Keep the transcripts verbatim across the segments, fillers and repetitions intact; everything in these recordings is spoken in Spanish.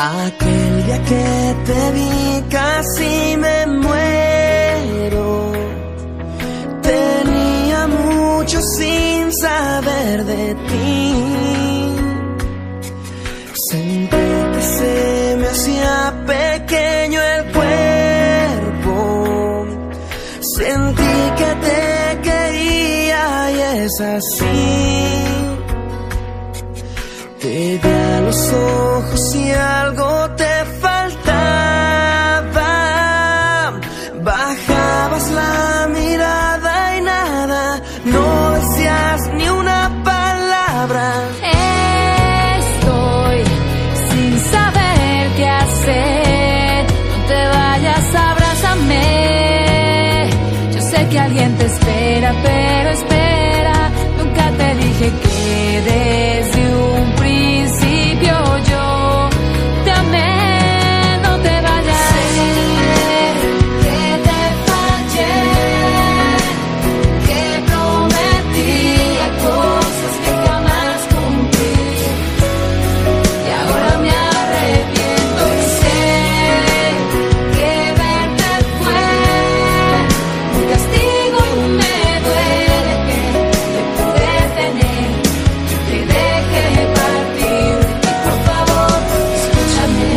Aquel día que te vi casi me muero. Tenía mucho sin saber de ti. Sentí que se me hacía pequeño el cuerpo. Sentí que te quería y es así. Te vi a los ojos y algo te faltaba. Bajabas la mirada y nada, no decías ni una palabra. Estoy sin saber qué hacer. No te vayas, abrázame. Yo sé que alguien te espera, pero espera. Nunca te dije que desde un principio yo te amé. No te vayas. Sé que te fallé, que prometía cosas que jamás cumplí, y ahora me arrepiento. Y sé que verte fue un castigo y me duele que te pude tener, te dejé partir. Y por favor, escúchame.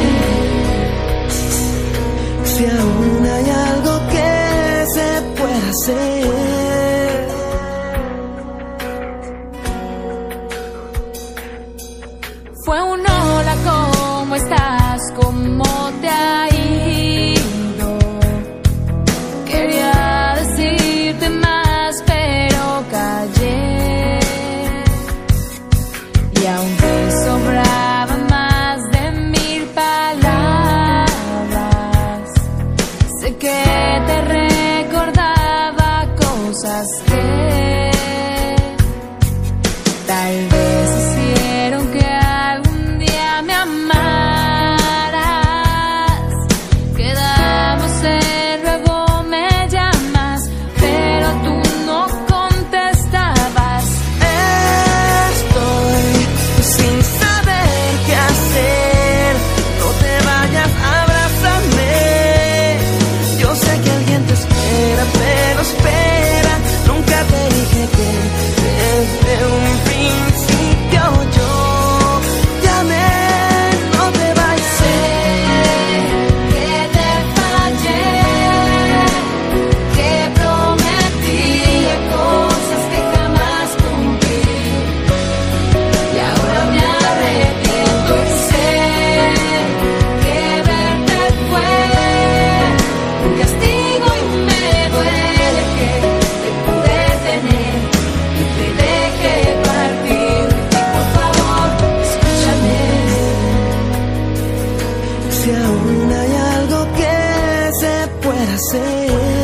Si aún hay algo que se pueda hacer. Fue un hola, ¿cómo estás? ¿Cómo te ha ido? Quería decirte más, pero callé. Y aunque sobraban más de mil palabras, sé que te recordaba cosas que tal vez hicieron que algún día me amaras. Quedamos en luego me llamas, pero tú no contestabas. Estoy sin saber qué hacer. No te vayas, abrázame. Yo sé que alguien te espera, pero espera. Nunca te dije que desde un principio yo te amé. No te vayas. Sé que te fallé, que prometía cosas que jamás cumplí, y ahora me arrepiento. Y sé que verte fue un castigo y me duele que te pude tener y te dejé partir. Y por favor, escúchame. Si aún hay algo que se pueda hacer.